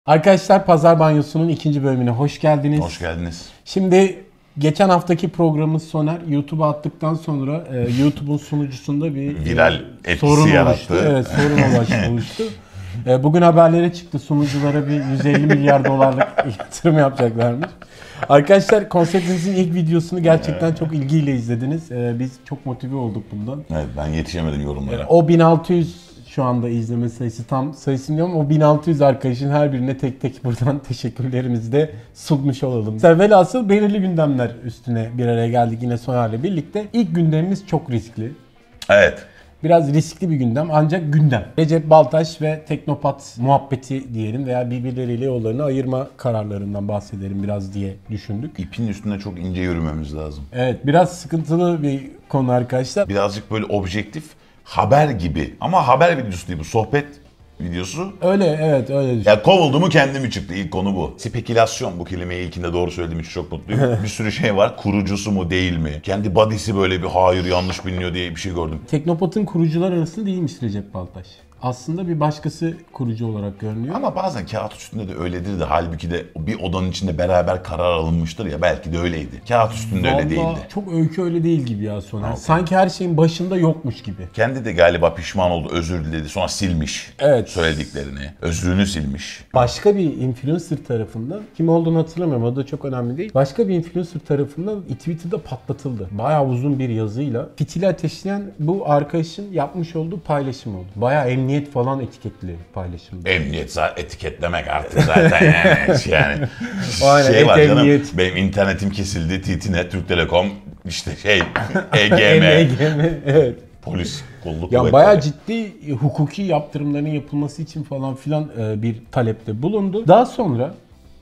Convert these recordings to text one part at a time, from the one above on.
Arkadaşlar Pazar Banyosu'nun ikinci bölümüne hoş geldiniz. Hoş geldiniz. Şimdi geçen haftaki programımız Soner YouTube'a attıktan sonra YouTube'un sunucusunda bir Viral etkisi sorun yarattı. oluştu. Evet, sorun oluştu. Bugün haberlere çıktı, sunuculara bir 150 milyar dolarlık yatırım yapacaklarmış. Arkadaşlar konseptimizin ilk videosunu gerçekten çok ilgiyle izlediniz. Biz çok motive olduk bundan. Evet, ben yetişemedim yorumlara. O 1600 şu anda izleme sayısı, tam sayısını diyorum. O 1600 arkadaşın her birine tek tek buradan teşekkürlerimizi de sunmuş olalım. Velhasıl belirli gündemler üstüne bir araya geldik yine Soner'le birlikte. İlk gündemimiz çok riskli. Evet. Biraz riskli bir gündem ancak gündem. Recep Baltaş ve Teknopat muhabbeti diyelim veya birbirleriyle yollarını ayırma kararlarından bahsedelim biraz diye düşündük. İpin üstünde çok ince yürümemiz lazım. Evet, biraz sıkıntılı bir konu arkadaşlar. Birazcık böyle objektif haber gibi ama haber videosu değil bu, sohbet videosu. Öyle, evet, öyle düşün. Ya kovuldu mu kendi mi çıktı, ilk konu bu. Spekülasyon, bu kelimeyi ilkinde doğru söylediğim için çok mutluyum. Bir sürü şey var, kurucusu mu değil mi? Kendi body'si böyle bir hayır yanlış biliniyor diye bir şey gördüm. Teknopat'ın kurucular arasında değilmiş Recep Baltaş. Aslında bir başkası kurucu olarak görünüyor. Ama bazen kağıt üstünde de öyledir de halbuki de bir odanın içinde beraber karar alınmıştır ya, belki de öyleydi. Kağıt üstünde öyle değildi. Vallahi çok öykü öyle değil gibi ya Soner. Sanki her şeyin başında yokmuş gibi. Kendi de galiba pişman oldu, özür diledi, sonra silmiş Evet. söylediklerini, özrünü silmiş. Başka bir influencer tarafından, kim olduğunu hatırlamıyorum, o da çok önemli değil. Başka bir influencer tarafından Twitter'da patlatıldı. Bayağı uzun bir yazıyla fitili ateşleyen bu arkadaşın yapmış olduğu paylaşım oldu. Bayağı emniyet falan etiketli paylaşımdı. Emniyet etiketlemek artık zaten yani Aynen, şey var canım, emniyet. benim internetim kesildi, TT.net, Türk Telekom, işte EGM, Evet. polis, kolluk Ya kuvvetleri. bayağı ciddi hukuki yaptırımların yapılması için falan filan bir talepte bulundu. Daha sonra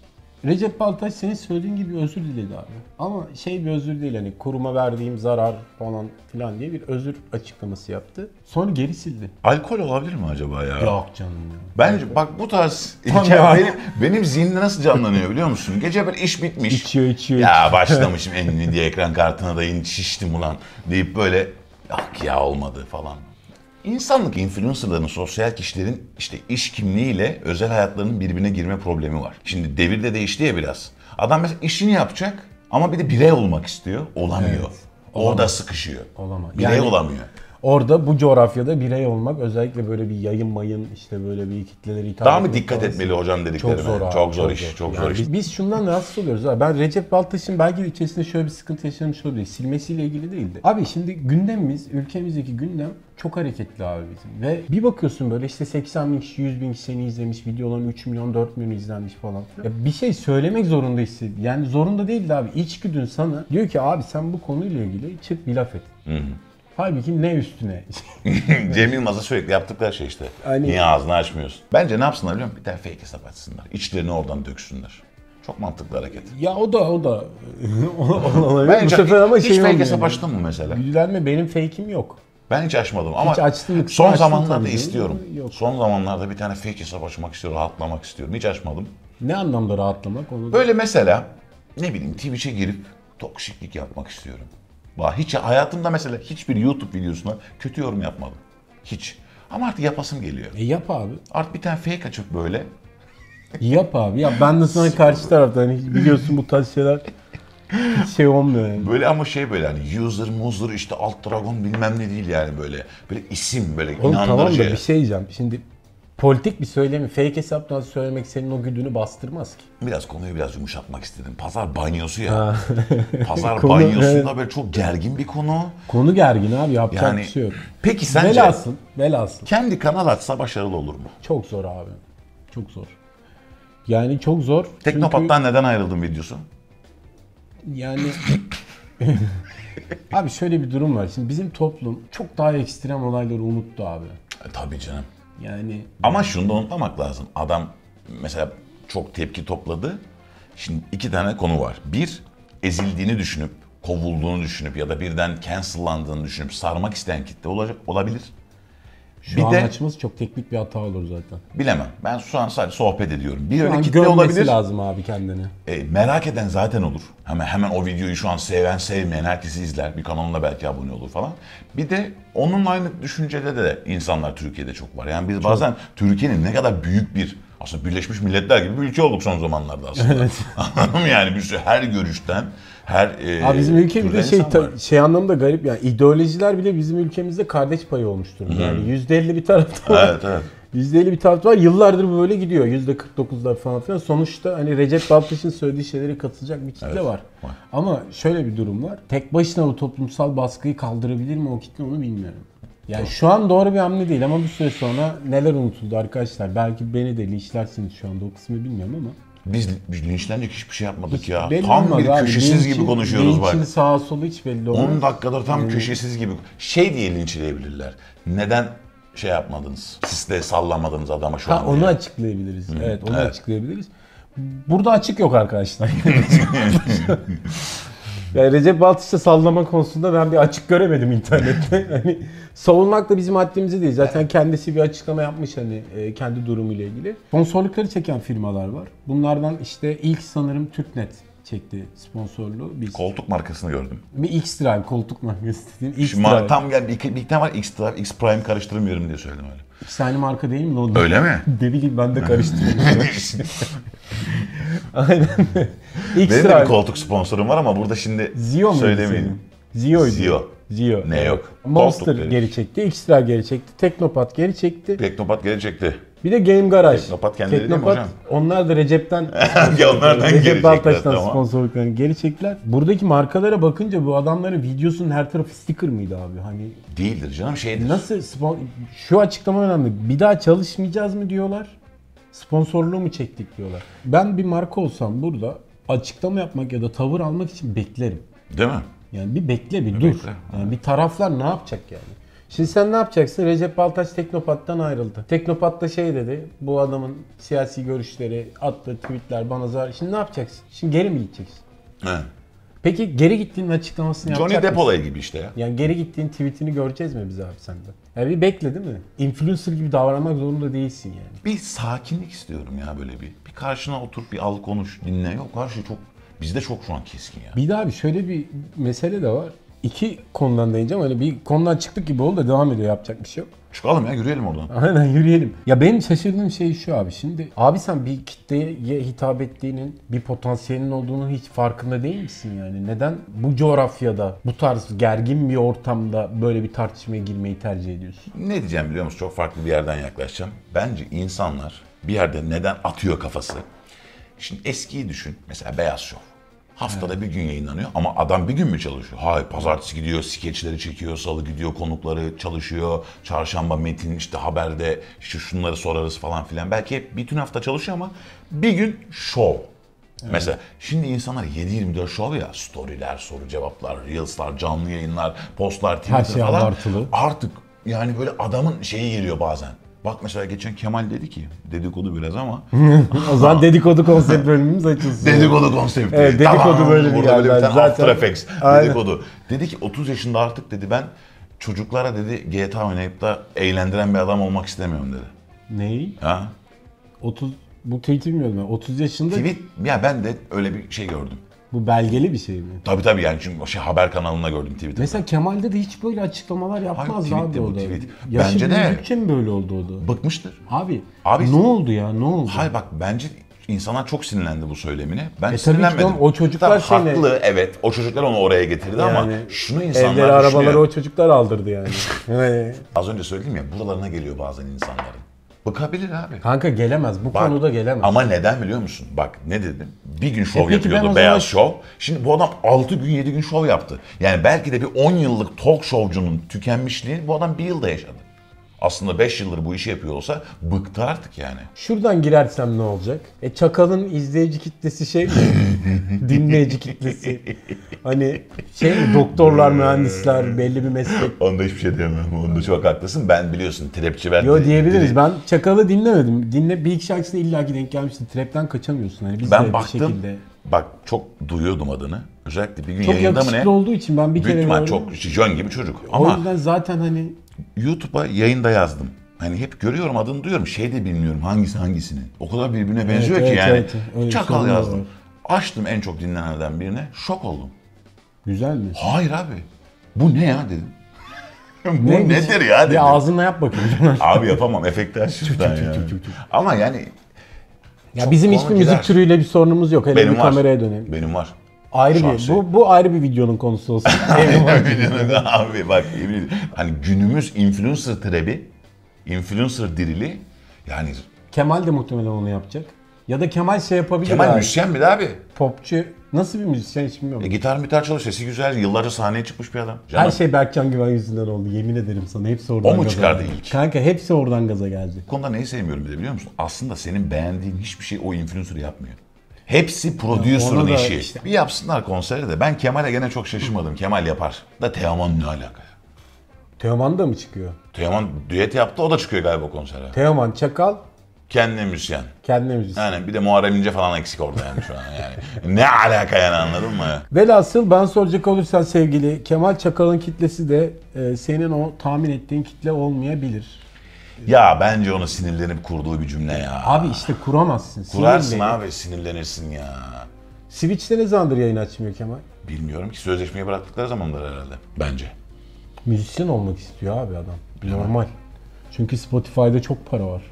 Recep Baltaş senin söylediğin gibi özür diledi abi. Ama şey bir özür değil, hani kuruma verdiğim zarar falan filan diye bir özür açıklaması yaptı. Sonra geri sildi. Alkol olabilir mi acaba ya? Yok canım ya. Bence bak bu tarz Tamam hikaye ya. benim zihnimde nasıl canlanıyor biliyor musun? Gece bir iş bitmiş. İçiyor. Ya başlamışım en diye ekran kartına da şiştim ulan deyip böyle yok ya olmadı falan. İnsanlık, influencerların, sosyal kişilerin işte iş kimliğiyle özel hayatlarının birbirine girme problemi var. Şimdi devir de değişti ya biraz. Adam mesela işini yapacak ama bir de birey olmak istiyor. Olamıyor. Evet, Orada olamaz. sıkışıyor. Olamaz. Birey Yani olamıyor. orada bu coğrafyada birey olmak, özellikle böyle bir yayın mayın, işte böyle bir kitlelere hitap Daha mı etmek dikkat falan etmeli hocam dediklerime? çok zor abi. Çok zor iş. Çok zor Yani iş. biz şundan rahatsız oluyoruz abi. Ben Recep Baltaş'ın belki de içerisinde şöyle bir sıkıntı yaşamış olabilir. Silmesiyle ilgili değildi. Abi şimdi gündemimiz, ülkemizdeki gündem çok hareketli abi bizim. Ve bir bakıyorsun böyle işte 80 bin kişi, 100 bin kişi seni izlemiş, videoların 3 milyon, 4 milyon izlenmiş falan. Ya bir şey söylemek zorunda hissediyor. Yani zorunda değildi abi. İçgüdün sana diyor ki abi sen bu konuyla ilgili çık bir laf et. Halbuki ne üstüne? Cem Yılmaz'a sürekli yaptıkları şey işte. Hani- Niye ağzını açmıyorsun? Bence ne yapsınlar biliyor musun? Bir tane fake hesap açsınlar. İçlerini oradan döksünler. Çok mantıklı hareket. Ya o da olabilir. Ben Bu sefer ama hiç şey fake olmuyor hesap yani. açtın mı mesela? Gülenme, benim fake'im yok. Ben hiç açmadım ama Hiç açtın mı? son Açtın zamanlarda tabii canım. istiyorum. Yok. Son zamanlarda bir tane fake hesap açmak istiyorum, rahatlamak istiyorum. Hiç açmadım. Ne anlamda rahatlamak onu? Böyle mesela ne bileyim Twitch'e girip toksiklik yapmak istiyorum. Bak hiç hayatımda mesela hiçbir YouTube videosuna kötü yorum yapmadım. Hiç. Ama artık yapasım geliyor. Yap abi. Artık bir tane fake açıp böyle Yap abi. Ya ben de sana karşı taraftan, hani biliyorsun bu tarz şeyler hiç şey olmuyor yani. böyle ama şey böyle hani user işte alt dragon bilmem ne değil yani böyle isim böyle Oğlum tamam da inandırıcı. bir şey diyeceğim. Şimdi politik bir söylemi fake hesaptan söylemek senin o güdünü bastırmaz ki. Biraz konuyu biraz yumuşatmak istedim. Pazar banyosu ya. Pazar Konu- banyosunda evet. böyle çok gergin bir konu. Konu gergin abi, yapacak Yani bir şey yok. peki sence Velhasıl. kendi kanal açsa başarılı olur mu? Çok zor abi. Çok zor. Yani çok zor. Teknopat'tan neden ayrıldın videosu? Yani abi şöyle bir durum var. Şimdi bizim toplum çok daha ekstrem olayları unuttu abi. Tabii canım. Yani Ama şunu da unutmamak lazım. Adam mesela çok tepki topladı. Şimdi iki tane konu var. Bir, ezildiğini düşünüp, kovulduğunu düşünüp ya da birden cancellandığını düşünüp sarmak isteyen kitle olabilir. şu an açımız çok teknik bir hata olur zaten. Bilemem. Ben şu an sadece sohbet ediyorum. Bir Şu öyle an kitle görmesi olabilir. lazım abi kendini. Merak eden zaten olur. Hemen o videoyu şu an seven sevmeyen herkesi izler. Bir kanalına belki abone olur falan. Bir de onun aynı düşüncede de insanlar Türkiye'de çok var. Yani biz bazen Türkiye'nin ne kadar büyük bir Aslında Birleşmiş Milletler gibi bir ülke olduk son zamanlarda aslında. Anladın mı yani? Bir sürü her görüşten, her Abi bizim ülke bir de türden insan var. şey anlamda garip yani ideolojiler bile bizim ülkemizde kardeş payı olmuştur. Yani %50 bir tarafta var. Evet, evet. %50 bir tarafta var. Yıllardır böyle gidiyor. %49'lar falan filan. Sonuçta hani Recep Baltaş'ın söylediği şeylere katılacak bir kitle Evet, var. var. Ama şöyle bir durum var. Tek başına o toplumsal baskıyı kaldırabilir mi o kitle onu bilmiyorum. Yani şu an doğru bir hamle değil ama bir süre sonra neler unutuldu arkadaşlar. Belki beni de linçlersiniz şu anda o kısmı bilmiyorum ama. Biz linçlenecek hiçbir şey yapmadık ya. Belli Tam olmaz bir abi. köşesiz gibi konuşuyoruz bak. Linçin sağa solu hiç belli olmaz. 10 dakikadır tam köşesiz gibi. Şey diye linçleyebilirler. Neden şey yapmadınız? Siz de sallamadınız adama şu an Onu diye. açıklayabiliriz. Evet onu Evet. açıklayabiliriz. Burada açık yok arkadaşlar. Yani Recep Baltaş'ta sallama konusunda ben bir açık göremedim internette. Hani savunmak da bizim haddimize değil. Zaten kendisi bir açıklama yapmış hani kendi durumuyla ilgili. Sponsorlukları çeken firmalar var. Bunlardan işte ilk sanırım TürkNet çekti sponsorluğu. Biz Koltuk markasını gördüm. bir X-Drive koltuk markası dediğin Şu X-Drive. tam gel bir tane var X-Drive, X-Prime karıştırmıyorum diye söyledim öyle. İkisi aynı marka değil mi? O Öyle mi? Ne bileyim ben de karıştırıyorum. Aynen. Benim de bir X-Drive. koltuk sponsorum var ama burada şimdi Zio muydu söylemeyeyim. senin? Zio'ydu. Zio. Zio. Ne yok. Monster Koltuk dedi. geri çekti, X-Drive geri çekti, Teknopat geri çekti. Teknopat gelecekti. Bir de Game Garage. Teknopat kendileri değil mi hocam? Onlar da Recep'ten Ya onlardan geri Recep çektiler, Baltaş'tan tamam. sponsorluklarını geri çektiler. Buradaki markalara bakınca bu adamların videosunun her tarafı sticker mıydı abi? Hani Değildir canım şeydir. nasıl şu açıklama önemli. Bir daha çalışmayacağız mı diyorlar? Sponsorluğu mu çektik diyorlar. Ben bir marka olsam burada açıklama yapmak ya da tavır almak için beklerim. Değil mi? Yani bir bekle bir dur. bekle. Yani bir taraflar ne yapacak yani? Şimdi sen ne yapacaksın? Recep Baltaş Teknopat'tan ayrıldı. Teknopat da şey dedi, bu adamın siyasi görüşleri, attığı tweetler bana zarar. Şimdi ne yapacaksın? Şimdi geri mi gideceksin? He. Peki geri gittiğinin açıklamasını Johnny yapacak Depp mısın? olayı gibi işte ya. Yani geri gittiğin tweetini göreceğiz mi biz abi senden? Yani bir bekle değil mi? Influencer gibi davranmak zorunda değilsin yani. Bir sakinlik istiyorum ya böyle bir. Bir karşına otur, bir al konuş, dinle. Yok her şey çok, bizde çok şu an keskin ya. Bir daha bir şöyle bir mesele de var. İki konudan değineceğim. Hani bir konudan çıktık gibi oldu da devam ediyor. Yapacak bir şey yok. Çıkalım ya yürüyelim oradan. Aynen yürüyelim. Ya benim şaşırdığım şey şu abi. Şimdi abi sen bir kitleye hitap ettiğinin bir potansiyelinin olduğunu hiç farkında değil misin yani? Neden bu coğrafyada bu tarz gergin bir ortamda böyle bir tartışmaya girmeyi tercih ediyorsun? Ne diyeceğim biliyor musun? Çok farklı bir yerden yaklaşacağım. Bence insanlar bir yerde neden atıyor kafası? Şimdi eskiyi düşün. Mesela Beyaz Şov. Haftada bir gün yayınlanıyor ama adam bir gün mü çalışıyor? Hayır, pazartesi gidiyor, skeçleri çekiyor, salı gidiyor, konukları çalışıyor, çarşamba metin işte haberde işte şunları sorarız falan filan. Belki hep bütün hafta çalışıyor ama bir gün şov. Mesela şimdi insanlar 7/24 şov ya, storyler, soru cevaplar, reels'lar, canlı yayınlar, postlar, Twitter şey falan. abartılı. Artık yani böyle adamın şeyi geliyor bazen. Bak mesela geçen Kemal dedi ki, dedikodu biraz ama O zaman dedikodu konsept bölümümüz açılsın. dedikodu konsepti. Evet, dedikodu böyle bir burada böyle bir geldi. tane Zaten- After Effects Aynen. dedikodu. Dedi ki 30 yaşında artık dedi ben çocuklara dedi GTA oynayıp da eğlendiren bir adam olmak istemiyorum dedi. Neyi? Ha? 30 bu tweet'i bilmiyordum ben. 30 yaşında Tweet ya ben de öyle bir şey gördüm. bu belgeli bir şey mi? Tabii yani çünkü o şey haber kanalında gördüm Twitter'da. Mesela Kemal'de de hiç böyle açıklamalar yapmazdı Hayır, abi tweet'ti o bu, da. tweet. Yaşı Bence de. büyüdükçe mi böyle oldu o da? Bıkmıştır. Abi Abi- ne oldu ya ne oldu? Hayır bak bence insanlar çok sinirlendi bu söylemine. Ben tabii ki sinirlenmedim. canım, o çocuklar Tabii, şeyle- haklı evet. O çocuklar onu oraya getirdi ama Yani şunu insanlar evleri arabaları düşünüyor. o çocuklar aldırdı yani. Yani. Az önce söyledim ya buralarına geliyor bazen insanların. Bıkabilir abi. Kanka gelemez bu Bak, konuda gelemez. Ama neden biliyor musun? Bak ne dedim? Bir gün şov peki ben o yapıyordu, zaman- Beyaz Şov. Şimdi bu adam 6 gün 7 gün şov yaptı. Yani belki de bir 10 yıllık talk showcunun tükenmişliğini bu adam bir yılda yaşadı. Aslında 5 yıldır bu işi yapıyor olsa bıktı artık yani. Şuradan girersem ne olacak? Çakal'ın izleyici kitlesi şey mi? Dinleyici kitlesi. Hani şey mi? Doktorlar, mühendisler, belli bir meslek. Onda hiçbir şey diyemem. Onda çok haklısın. Ben biliyorsun trapçi ben. Yo diyebiliriz. Ben Çakal'ı dinlemedim. Bir iki şarkısına illaki denk gelmişti. Trap'ten kaçamıyorsun. Hani biz de Ben bir baktım. şekilde. Bak çok duyuyordum adını. Özellikle bir gün Çok yayında mı yakışıklı ne? olduğu için ben bir Büyük kere ihtimal gördüm. çok jön gibi çocuk. O Ama yüzden zaten hani YouTube'a yayında yazdım. Hani hep görüyorum adını duyuyorum. Şey de bilmiyorum hangisinin. O kadar birbirine benziyor ki evet, yani. evet. Öyle bir Çakal sorun yazdım. var. Açtım en çok dinlenenlerden birine. Şok oldum. güzel mi? Hayır abi. Bu ne ya dedim. Bu Ne? nedir ya dedim. Bir ağzınla yap bakayım. Abi yapamam. Efektler şuradan ya. Ama yani Ya çok bizim konu hiçbir gider. müzik türüyle bir sorunumuz yok. Hele Benim bir var. kameraya dönelim. Benim var. Ayrı bir, Şahsi. bu ayrı bir videonun konusu olsun. Eyvallah. Abi bak yemin ediyorum. Hani günümüz influencer trebi, influencer dirili yani Kemal de muhtemelen onu yapacak. Ya da Kemal şey yapabilir Kemal abi. müzisyen bir de abi. Popçu. Nasıl bir müzisyen hiç bilmiyorum. Gitar çalıyor, sesi güzel, yıllarca sahneye çıkmış bir adam. Her Canım, şey Berkcan Güven yüzünden oldu. Yemin ederim sana. Hepsi oradan O mu gaza çıkardı geldi. ilk? Kanka hepsi oradan gaza geldi. bu konuda neyi sevmiyorum bir de biliyor musun? Aslında senin beğendiğin hiçbir şey o influencer yapmıyor. Hepsi producer'ın ona da işi. işte- Bir yapsınlar konseri de. Ben Kemal'e gene çok şaşırmadım. Kemal yapar. Da Teoman ne alaka ya? Teoman da mı çıkıyor? Teoman düet yaptı, o da çıkıyor galiba konsere. Teoman, Çakal, Kendine müzisyen. kendine müzisyen. Yani bir de Muharrem İnce falan eksik orada yani şu an yani. Ne alaka yani, anladın mı? Velhasıl ben soracak olursan sevgili Kemal Çakal'ın kitlesi de senin o tahmin ettiğin kitle olmayabilir. Ya bence onu sinirlenip kurduğu bir cümle ya. Abi işte kuramazsın. Kurarsın Sinirle. abi, sinirlenirsin ya. Switch'te ne zamandır yayın açmıyor Kemal? Bilmiyorum ki, sözleşmeyi bıraktıkları zamanlar herhalde. Bence. Müzisyen olmak istiyor abi adam. Normal. Çünkü Spotify'da çok para var.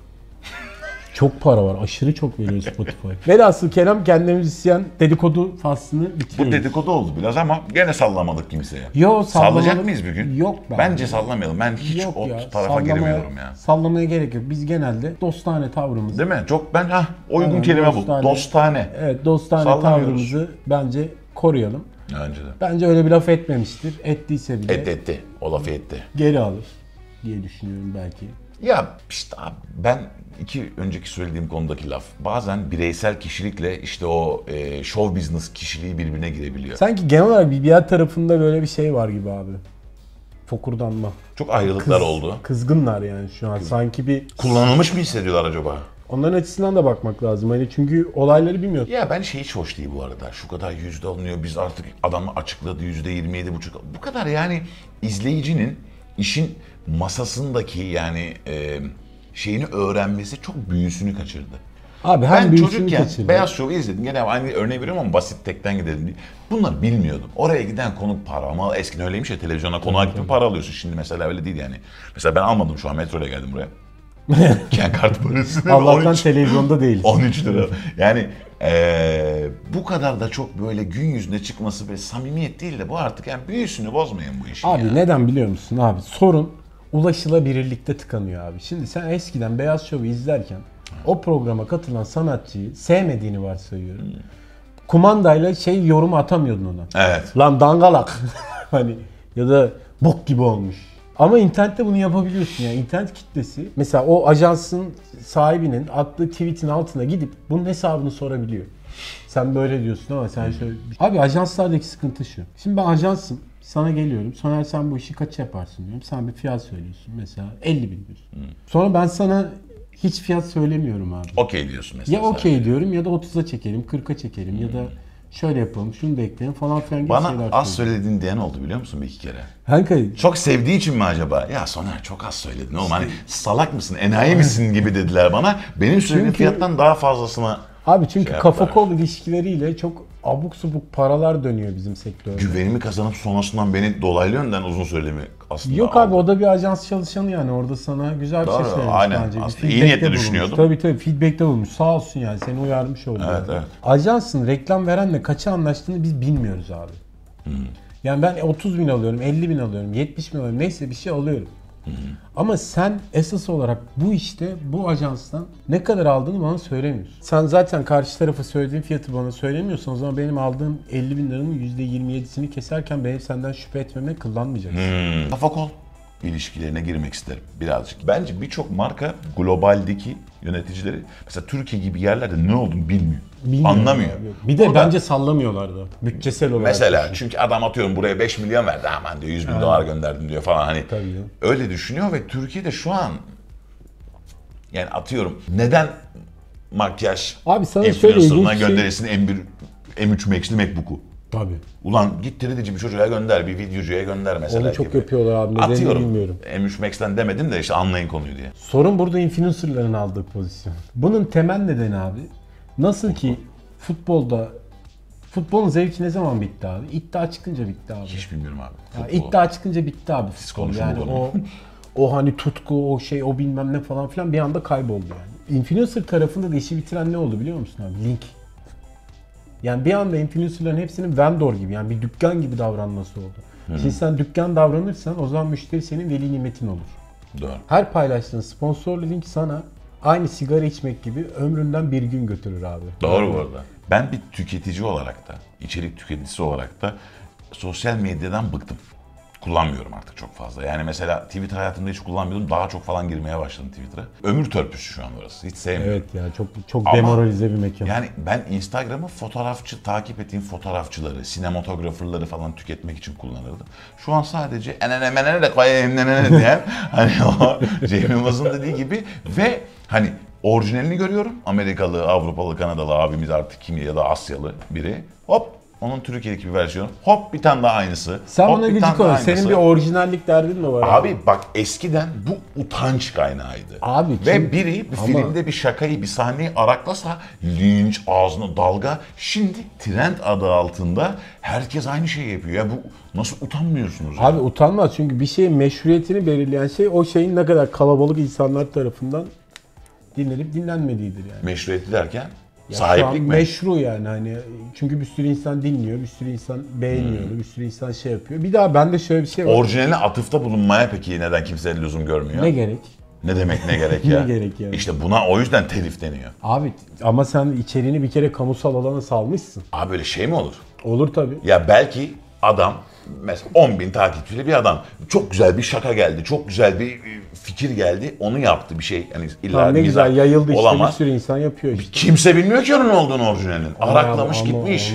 Çok para var. Aşırı çok veriyor Spotify. Velhasıl Kerem kendine müzisyen dedikodu faslını Bu bitiriyoruz. dedikodu oldu biraz ama gene sallamadık kimseye. Yo, Sallayacak mıyız bir gün? Yok be. Bence sallamayalım. Ben hiç Yok o ya, tarafa girmiyorum ya. Sallamaya gerek yok. Biz genelde dostane tavrımızı. Değil mi? Çok uygun Aynen, kelime bu. dostane. Dostane. Evet, dostane Sallamıyoruz. tavrımızı bence koruyalım. Bence de. Bence öyle bir laf etmemiştir. Ettiyse bile Etti. O lafı etti. geri alır diye düşünüyorum belki. Ya işte abi, ben iki önceki söylediğim konudaki laf. Bazen bireysel kişilikle işte o show business kişiliği birbirine girebiliyor. Sanki genel olarak BBL tarafında böyle bir şey var gibi abi. Fokurdanma. Çok ayrılıklar oldu. Kızgınlar yani şu an. Sanki bir Kullanılmış mı hissediyorlar acaba? onların açısından da bakmak lazım. Hani çünkü olayları bilmiyor. Ya ben hiç hoş değil bu arada. Şu kadar yüzde alınıyor. Biz artık adam açıkladı %27,5. Bu kadar yani izleyicinin işin masasındaki yani şeyini öğrenmesi çok büyüsünü kaçırdı. Abi hem Ben büyüsünü çocukken kaçırdı. Beyaz Şov'u izledim. Gene aynı örneği veriyorum ama basit tekten gidelim diye. Bunları bilmiyordum. Oraya giden konuk para ama eskiden öyleymiş ya, televizyona konuğa gittin para alıyorsun. Şimdi mesela öyle değil yani. Mesela ben almadım, şu an metroyla geldim buraya. Yani kart parası. Allah'tan 13 televizyonda değil. 13 lira. Yani bu kadar da çok böyle gün yüzüne çıkması ve samimiyet değil de bu artık yani büyüsünü bozmayın bu işin Abi ya. neden biliyor musun abi? Sorun ulaşılabilirlikte tıkanıyor abi. Şimdi sen eskiden Beyaz Şov'u izlerken o programa katılan sanatçıyı sevmediğini varsayıyorum. Kumandayla yorumu atamıyordun ona. Evet. Lan dangalak. Hani ya da bok gibi olmuş. Ama internette bunu yapabiliyorsun yani. İnternet kitlesi mesela o ajansın sahibinin attığı tweetin altına gidip bunun hesabını sorabiliyor. Sen böyle diyorsun ama sen şöyle... Abi ajanslardaki sıkıntı şu. Şimdi ben ajansım. Sana geliyorum. Soner sen bu işi kaç yaparsın diyorum. Sen bir fiyat söylüyorsun. Mesela 50 bin diyorsun. Sonra ben sana hiç fiyat söylemiyorum abi. Okey diyorsun mesela. Ya okey diyorum ya da 30'a çekelim, 40'a çekelim ya da şöyle yapalım, şunu da ekleyelim falan filan gibi Bana şeyler az söylüyorum. söylediğin diyen oldu biliyor musun bir iki kere. Kanka Çok sevdiği için mi acaba? Ya Soner çok az söyledin oğlum, hani salak mısın, enayi misin gibi dediler bana. Benim söylediğim Çünkü- fiyattan daha fazlasına abi çünkü şey kafa yaptılar. kol ilişkileriyle çok abuk subuk paralar dönüyor bizim sektörde. Güvenimi kazanıp sonrasından beni dolaylı yönden uzun söylemi aslında Yok aldı. abi o da bir ajans çalışanı yani orada sana güzel bir Doğru, şey söylemiş aynen. bence. Bir Aslında iyi feedback'te niyetle bulunmuş. düşünüyordum. Tabii feedback'te bulmuş. Sağ olsun yani seni uyarmış oldu. Evet, yani. evet. Ajansın reklam verenle kaça anlaştığını biz bilmiyoruz abi. Yani ben 30 bin alıyorum, 50 bin alıyorum, 70 bin alıyorum neyse bir şey alıyorum. Ama sen esas olarak bu işte bu ajanstan ne kadar aldığını bana söylemiyorsun. Sen zaten karşı tarafa söylediğin fiyatı bana söylemiyorsan o zaman benim aldığım 50 bin liranın %27'sini keserken benim senden şüphe etmeme kullanmayacaksın. Kafa kol ilişkilerine girmek isterim birazcık. Bence birçok marka globaldeki yöneticileri mesela Türkiye gibi yerlerde ne olduğunu bilmiyor. Bilmiyorum Anlamıyor. abi. Bir de Burada bence sallamıyorlar da. Bütçesel olarak. mesela çünkü adam atıyorum buraya 5 milyon verdi, aman diyor 100 bin dolar gönderdim diyor falan, hani Tabii canım. öyle düşünüyor ve Türkiye'de şu an yani atıyorum neden makyaj Abi sana şöyle influencer'ına ilginç bir şey- gönderilsin M3 Max'li MacBook'u. Tabii. Ulan git tırıdıcı bir çocuğa gönder, bir videocuya gönder mesela Onu çok gibi. yapıyorlar abi. Nedenini Atıyorum. bilmiyorum. M3 Max'ten demedim de işte anlayın konuyu diye. Sorun burada influencerların aldığı pozisyon. Bunun temel nedeni abi nasıl ki futbolun zevki ne zaman bitti abi? İddia çıkınca bitti abi. Hiç bilmiyorum abi. Ya Futbol. iddia çıkınca bitti abi futbol. konuşun Yani bu konuyu. o hani tutku, o bilmem ne falan filan bir anda kayboldu yani. influencer tarafında da işi bitiren ne oldu biliyor musun abi? Link. Yani bir anda influencerların hepsinin vendor gibi, yani bir dükkan gibi davranması oldu. Şimdi sen dükkan davranırsan o zaman müşteri senin veli nimetin olur. Doğru. Her paylaştığın sponsorlu link sana aynı sigara içmek gibi ömründen bir gün götürür abi. Doğru bu arada. Ben bir tüketici olarak da, içerik tüketicisi olarak da sosyal medyadan bıktım. Kullanmıyorum artık çok fazla. Yani mesela Twitter hayatımda hiç kullanmıyordum. Daha çok falan girmeye başladım Twitter'a. Ömür törpüsü şu an orası. Hiç sevmiyorum. Evet ya, çok Ama demoralize bir mekan. Yani ben Instagram'ı takip ettiğim fotoğrafçıları, sinematograferları falan tüketmek için kullanırdım. Şu an sadece enene de koyayım diye hani o Cem Yılmaz'ın dediği gibi ve hani orijinalini görüyorum. Amerikalı, Avrupalı, Kanadalı abimiz artık kim ya da Asyalı biri. Hop onun Türkiye'deki bir versiyonu. Hop bir tane daha aynısı. Sen hop, bana bir gıcık tane daha ol. aynısı. Senin bir orijinallik derdin mi var Abi bak eskiden bu utanç kaynağıydı. Abi Ve kim- biri bir Ama- filmde bir şakayı, bir sahneyi araklasa linç, ağzına dalga. Şimdi trend adı altında herkes aynı şeyi yapıyor. Ya bu nasıl utanmıyorsunuz? ya? Abi utanmaz, çünkü bir şeyin meşruiyetini belirleyen şey o şeyin ne kadar kalabalık insanlar tarafından dinlenip dinlenmediğidir yani. Meşruiyeti derken Ya şu an sahiplik mi? meşru yani, hani çünkü bir sürü insan dinliyor, bir sürü insan beğeniyor, bir sürü insan şey yapıyor. Bir daha bende şöyle bir şey var. Orijinaline atıfta bulunmaya peki neden kimse lüzum görmüyor? Ne gerek? Ne demek ne gerek ya? Ne gerek yani? İşte buna o yüzden telif deniyor. Abi ama sen içeriğini bir kere kamusal alana salmışsın. Abi böyle şey mi olur? Olur tabii. Ya belki adam mesela 10.000 takipçili bir adam. Çok güzel bir şaka geldi. Çok güzel bir fikir geldi. Onu yaptı bir şey. Yani illa Tamam, ne mizah güzel yayıldı işte, olamaz. bir sürü insan yapıyor işte. Kimse bilmiyor ki onun olduğunu orijinalinin. Araklamış Ama gitmiş.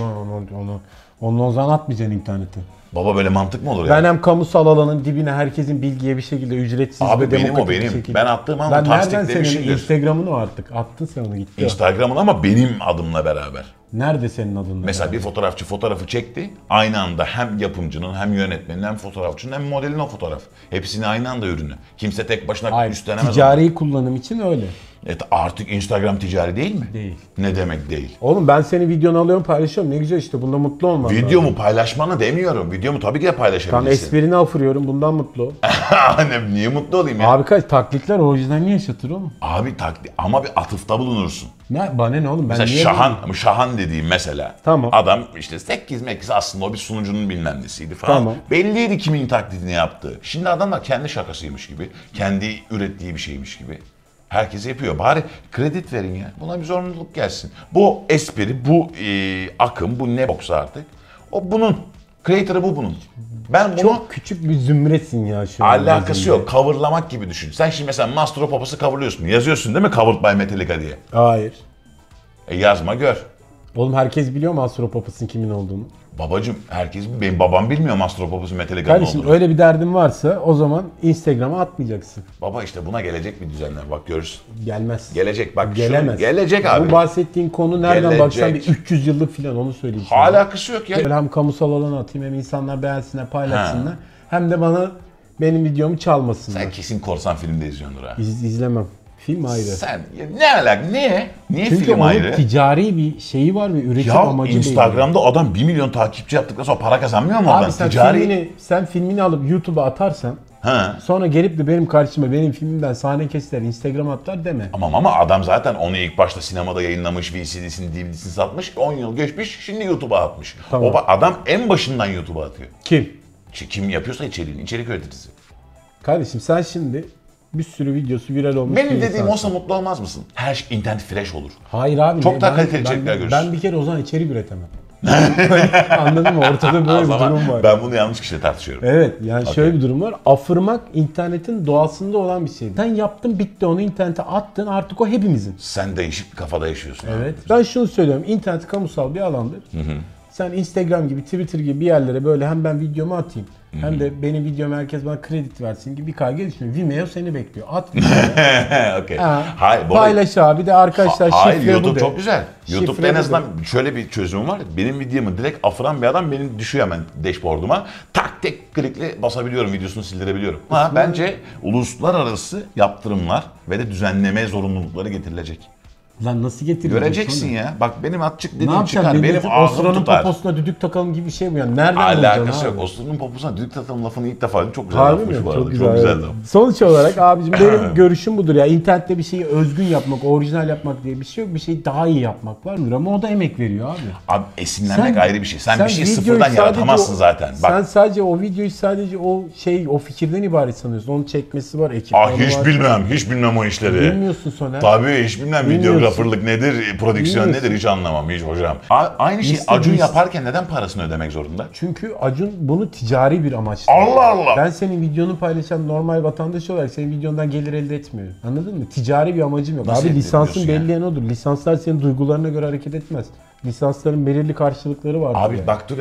onu o zaman atmayacaksın internete. Baba böyle mantık mı olur Ben ya? hem kamusal alanın dibine herkesin bilgiye bir şekilde ücretsiz Abi ve benim o demokratik bir benim. şekilde. Ben attığım anda Ben nereden senin tasdiklemişimdir. Instagram'ını o artık? Attın sen onu, gitti. o. Instagram'ın ama benim adımla beraber. Nerede senin adın? Mesela bir fotoğrafçı fotoğrafı çekti. Aynı anda hem yapımcının hem yönetmenin hem fotoğrafçının hem modelin o fotoğraf. Hepsini aynı anda ürünü. Kimse tek başına Hayır, üstlenemez. ticari kullanım için öyle. Artık Instagram ticari değil mi? Değil. Ne demek değil? Oğlum ben senin videonu alıyorum, paylaşıyorum. Ne güzel işte, bunda mutlu olman lazım. Videomu paylaşmanı demiyorum. Videomu tabii ki de Tam paylaşabilirsin. esprini afırıyorum, bundan mutlu ol. Annem niye mutlu olayım ya? Abi kaç taklitler orijinalini yaşatır oğlum. Abi ama bir atıfta bulunursun. Bana ne oğlum, ben Mesela niye... Şahan dediğim mesela. Tamam. Adam işte 8 aslında o bir sunucunun bilmem nesiydi falan. Tamam. Belliydi kimin taklidini yaptığı. Şimdi adamlar kendi şakasıymış gibi, kendi ürettiği bir şeymiş gibi. Herkes yapıyor. Bari kredi verin ya. Buna bir zorunluluk gelsin. Bu espri, bu akım, bu ne boksa artık. O bunun. Creator'ı bu bunun. Ben bunu Çok küçük bir zümresin ya şu an. alakası gözümde. yok. Coverlamak gibi düşün. Sen şimdi mesela Master of Puppets'ı coverlıyorsun. Yazıyorsun değil mi? Covered by Metallica diye. Hayır. Yazma gör. Oğlum herkes biliyor mu Astro Puppets'ın kimin olduğunu? Babacım benim babam bilmiyor Master of Puppets'ın Metallica'nın Kardeşim olduğunu. öyle bir derdin varsa o zaman Instagram'a atmayacaksın. Baba işte buna gelecek bir düzenler. Bak görürsün. Gelmez. Gelecek bak. Gelemez. Gelecek abi. Bu bahsettiğin konu nereden Gelecek. baksan bir 300 yıllık falan, onu söyleyeyim. sana. Alakası yok ya. Böyle hem kamusal alana atayım, hem insanlar beğensinler, paylaşsınlar. Hem de benim videomu çalmasınlar. Sen kesin korsan filmde izliyordur ha. İzlemem. Film ayrı. Sen ya ne alak? Niye? Niye Çünkü film onun ayrı? ticari bir şeyi var ve üretim Ya amacı belli. Instagram'da adam 1 milyon takipçi yaptıktan sonra para kazanmıyor mu oradan? Abi sen filmini alıp YouTube'a atarsan, Ha. sonra gelip de benim karşıma benim filmimden sahne kesler Instagram'a atar deme. Ama adam zaten onu ilk başta sinemada yayınlamış, VCD'sini, DVD'sini satmış, 10 yıl geçmiş, şimdi YouTube'a atmış. Tamam. Adam en başından YouTube'a atıyor. Kim? Kim yapıyorsa içerik üreticisi. Kardeşim sen şimdi bir sürü videosu viral olmuş bir Benim dediğim insansın. olsa mutlu olmaz mısın? Her şey internet fresh olur. Hayır abi. Çok daha kaliteli içerikler görürsün. Ben bir kere o zaman içerik üretemem. Anladın mı? Ortada O böyle bir zaman durum var. ben bunu yanlış kişiyle tartışıyorum. Evet, yani şöyle bir durum var. Afırmak internetin doğasında olan bir şey. Sen yaptın, bitti, onu internete attın, artık o hepimizin. Sen değişik bir kafada yaşıyorsun. abi. Evet. Ben şunu söylüyorum. İnternet kamusal bir alandır. Sen Instagram gibi, Twitter gibi bir yerlere böyle hem ben videomu atayım, hem de benim videoma herkes bana kredi versin gibi bir kaygı düşünüyor. Vimeo seni bekliyor. At videoyu. Okey. Ha, Hayır, bu arada- paylaş abi de arkadaşlar, Hayır, şifre bu YouTube de. çok güzel. Şifre YouTube'da en bu azından de. şöyle bir çözümüm var. Benim videomu direkt afıran bir adam benim düşüyor hemen dashboard'uma. Tak tek klikle basabiliyorum, videosunu sildirebiliyorum. Bence uluslararası yaptırımlar ve de düzenleme zorunlulukları getirilecek. Lan nasıl getireceksin? Göreceksin ya. Bak benim atçık Ne dediğim yapacaksın? çıkar. Benim Milletin ağzım Osman'ın tutar. poposuna düdük takalım gibi bir şey bu yani. Nereden Alakası bulacaksın yok. abi? Osman'ın poposuna düdük tatalım lafını ilk defa duydum. Çok güzel Harbi lafmış mi? bu arada. Çok güzel. Çok güzel evet. laf. Sonuç olarak abicim benim görüşüm budur ya. İnternette bir şeyi özgün yapmak, orijinal yapmak diye bir şey yok. Bir şeyi daha iyi yapmak var. Ama o da emek veriyor abi. Abi esinlenmek ayrı bir şey. Sen bir şeyi videoyu sıfırdan sadece yaratamazsın zaten. Bak. Sen sadece o videoyu sadece o fikirden ibaret sanıyorsun. Onun çekmesi var, ekipmanı Hiç var. hiç bilmem o işleri. Bilmiyorsun Soner. Tabii hiç bilmem Bilmiyorsun. videografırlık nedir, prodüksiyon Bilmiyorsun. nedir hiç anlamam hiç hocam. Aynı şey Mr. Acun Beast. yaparken neden parasını ödemek zorunda? Çünkü Acun bunu ticari bir amaçla. Allah Allah. Ben senin videonu paylaşan normal vatandaş olarak senin videondan gelir elde etmiyorum. Anladın mı? Ticari bir amacım yok. Nasıl Abi elde lisansın ediyorsun belli odur. Lisanslar senin duygularına göre hareket etmez. Lisansların belirli karşılıkları vardır. Abi yani. bak dur.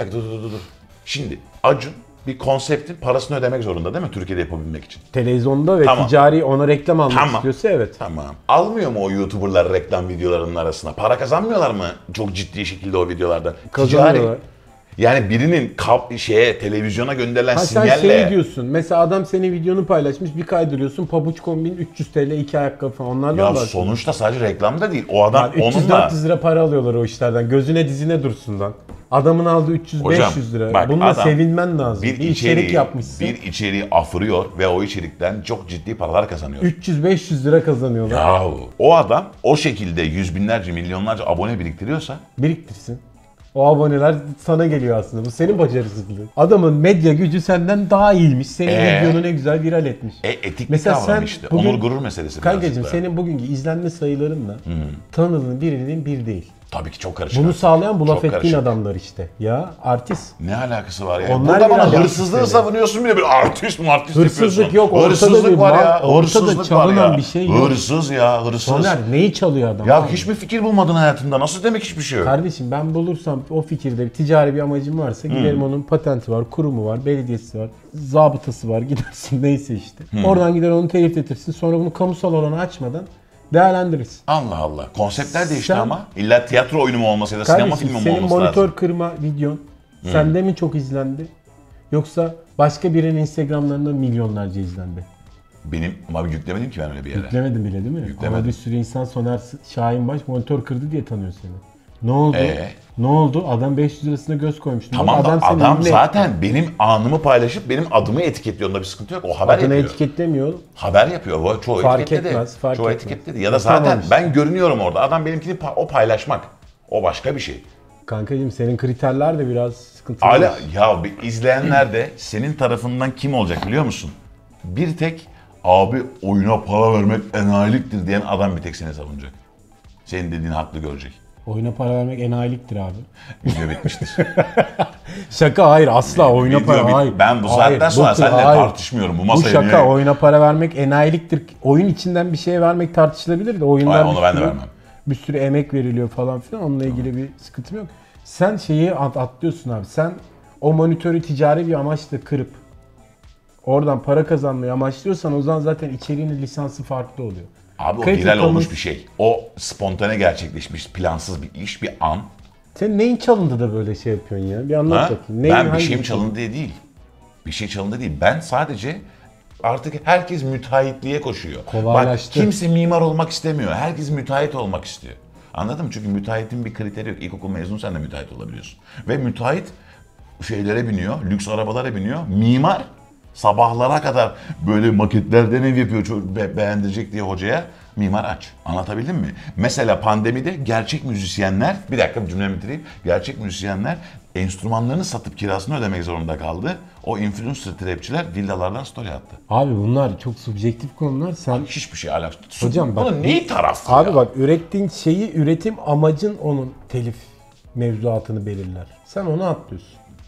Şimdi Acun bir konseptin parasını ödemek zorunda değil mi Türkiye'de yapabilmek için? Televizyonda ve Tamam. ticari ona reklam almak Tamam. istiyorsa evet. Tamam. Almıyor mu o YouTuber'lar reklam videolarının arasına? Para kazanmıyorlar mı çok ciddi şekilde o videolardan? Kazanıyorlar. Yani birinin televizyona gönderilen Ha sen sinyalle... şey diyorsun. Mesela adam senin videonu paylaşmış, bir kaydırıyorsun. Pabuç kombin 300 TL 2 ayakkabı falan. Onlardan Ya var. sonuçta sadece reklamda değil. O adam Yani onunla... 300-400 lira para alıyorlar o işlerden. Gözüne dizine dursun lan. Adamın aldığı 300-500 Hocam, lira. bak Bununla adam sevinmen lazım. Bir içerik yapmışsın. Bir içeriği afırıyor ve o içerikten çok ciddi paralar kazanıyor. 300-500 lira kazanıyorlar. Yahu o adam o şekilde yüz binlerce, milyonlarca abone biriktiriyorsa Biriktirsin. O aboneler sana geliyor aslında. Bu senin başarısızlığın. Adamın medya gücü senden daha iyiymiş. Senin videonu ne güzel viral etmiş. etik Mesela bir kavram sen işte. bugün- Onur gurur meselesi Kankacığım birazcık da. senin bugünkü izlenme sayılarınla tanıdığın birinin bir değil. Tabii ki çok karışık. Bunu sağlayan bu laf Çok ettiğin karışık. adamlar işte. Ya artist. Ne alakası var ya? Onlar Burada bana biraz hırsızlığı artist savunuyorsun bile bir artist Hırsızlık yapıyorsun. yok, ortada Hırsızlık bir var mal, ya. ortada Hırsızlık var çalınan ya. bir şey yok. Hırsız ya hırsız. Soner neyi çalıyor adam? Ya abi? hiçbir fikir bulmadın hayatında. Nasıl demek hiçbir şey yok? Kardeşim ben bulursam o fikirde bir ticari bir amacım varsa giderim onun patenti var, kurumu var, belediyesi var, zabıtası var gidersin neyse işte. Oradan gider onu telif etirsin sonra bunu kamusal alana açmadan değerlendiririz. Allah Allah. Konseptler değişti Sen- ama. İlla tiyatro oyunu mu olması ya da sinema Kardeşim filmi mi senin olması monitör lazım? kırma videon sende mi çok izlendi? Yoksa başka birinin Instagram'larında milyonlarca izlendi? Ama yüklemedim ki ben öyle bir yere. Yüklemedin bile değil mi? Yüklemedim. Ama bir sürü insan Soner Şahinbaş monitör kırdı diye tanıyor seni. Ne oldu? Ee? Ne oldu? Adam 500 lirasına göz koymuş. Tamam da seni adam ünlü zaten benim anımı paylaşıp benim adımı etiketliyor. Onda bir sıkıntı yok. O haber adını yapıyor. etiketlemiyor. Haber yapıyor. Çoğu Fark etiketledi. etmez, fark Çoğu etmez. etiketledi. Ya da Tamam zaten işte. ben görünüyorum orada. Adam benimkini o paylaşmak. O başka bir şey. Kankacığım senin kriterler de biraz sıkıntılı. Hala ya bir izleyenler de senin tarafından kim olacak biliyor musun? Bir tek abi oyuna para vermek enayiliktir diyen adam bir tek seni savunacak. Senin dediğini haklı görecek. Oyuna para vermek enayiliktir abi. Video bitmiştir. Şaka hayır asla oyuna Video para bit- hayır. Ben bu Hayır, saatten sonra bu- seninle hayır. tartışmıyorum. Bu Bu masaya şaka niye... oyuna para vermek enayiliktir. Oyun içinden bir şey vermek tartışılabilir de oyunlar Hayır, onu bir ben de sürü- vermem. Bir sürü emek veriliyor falan filan onunla ilgili bir sıkıntım yok. Sen şeyi atlıyorsun abi. Sen o monitörü ticari bir amaçla kırıp oradan para kazanmayı amaçlıyorsan o zaman zaten içeriğinin lisansı farklı oluyor. Abi o Kayıt viral yıkamış- olmuş bir şey. O spontane gerçekleşmiş, plansız bir iş, bir an. Sen neyin çalındı da böyle şey yapıyorsun ya? Bir anlat Ha? bakayım. Neyin, Ben bir hangi şeyim şey? çalındı diye değil. Bir şey çalındı değil. Ben sadece artık herkes müteahhitliğe koşuyor. Kolaylaştı. Bak kimse mimar olmak istemiyor. Herkes müteahhit olmak istiyor. Anladın mı? Çünkü müteahhitin bir kriteri yok. İlkokul mezunu sen de müteahhit olabiliyorsun. Ve müteahhit şeylere biniyor, lüks arabalara biniyor. Mimar sabahlara kadar böyle maketlerden ev yapıyor beğendirecek diye hocaya. Mimar aç. Anlatabildim mi? Mesela pandemide gerçek müzisyenler, bir dakika bir cümlemi bitireyim. Gerçek müzisyenler enstrümanlarını satıp kirasını ödemek zorunda kaldı. O influencer trapçiler villalardan story attı. Abi bunlar çok subjektif konular. Sen Hiçbir şey alakası. Hocam bak, bunun neyi tarafı abi ya? bak ürettiğin şeyi üretim amacın onun telif mevzuatını belirler. Sen onu atlıyorsun.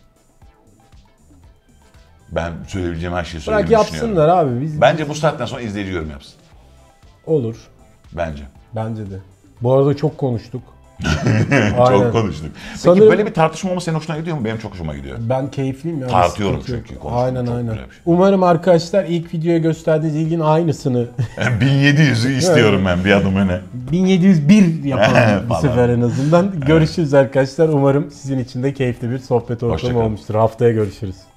Ben söyleyebileceğim her şeyi Bırak söylemeyi düşünüyorum. yapsınlar abi. Biz Bence bu saatten sonra izleyici yorum yapsın. olur. Bence. Bence de. Bu arada çok konuştuk. Çok konuştuk. Peki Sanırım- böyle bir tartışma olması senin hoşuna gidiyor mu? Benim çok hoşuma gidiyor. Ben keyifliyim ya. Tartıyorum sıkıntı yok. çünkü, konuşmak Aynen çok aynen. güzel bir şey. Umarım arkadaşlar ilk videoya gösterdiğiniz ilginin aynısını 1700'ü istiyorum ben bir adım öne. 1701 yapalım bu Falan. sefer en azından. Görüşürüz arkadaşlar. Umarım sizin için de keyifli bir sohbet Hoşça ortamı kalın. olmuştur. Haftaya görüşürüz.